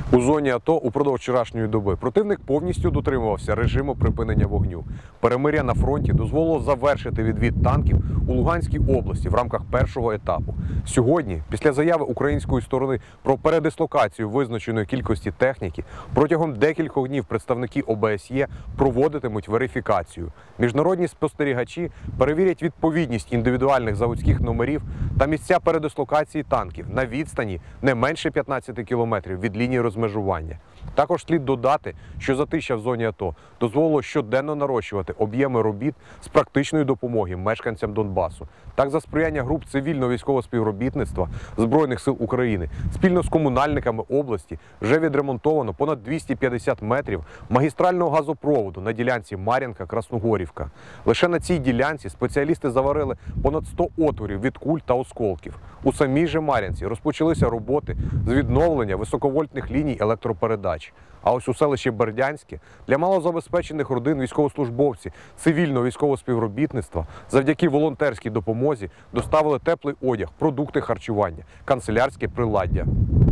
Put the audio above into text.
У зоні АТО упродовж вчорашньої доби противник повністю дотримувався режиму припинення вогню. Перемир'я на фронті дозволило завершити відвід танків у Луганській області в рамках першого етапу. Сьогодні, після заяви української сторони про передислокацію визначеної кількості техніки, протягом декількох днів представники ОБСЄ проводитимуть верифікацію. Міжнародні спостерігачі перевірять відповідність індивідуальних заводських номерів та місця передислокації танків на відстані не менше 15 кілометрів від лінії розмежування. Також слід додати, що затища в зоні АТО дозволило щоденно нарощувати об'єми робіт з практичної допомоги мешканцям Донбасу. Так, за сприяння груп цивільно-військового співробітництва Збройних сил України спільно з комунальниками області вже відремонтовано понад 250 метрів магістрального газопроводу на ділянці Мар'їнка-Красногорівка. Лише на цій ділянці спеціалісти заварили понад 100 отворів від куль та осколків. У самій же Мар'їнці розпочалися роботи з відновлення високовольтних ліній електропередач. А ось у селищі Бердянське для малозабезпечених родин військовослужбовці цивільно-військового співробітництва завдяки волонтерській допомозі доставили теплий одяг, продукти харчування, канцелярське приладдя.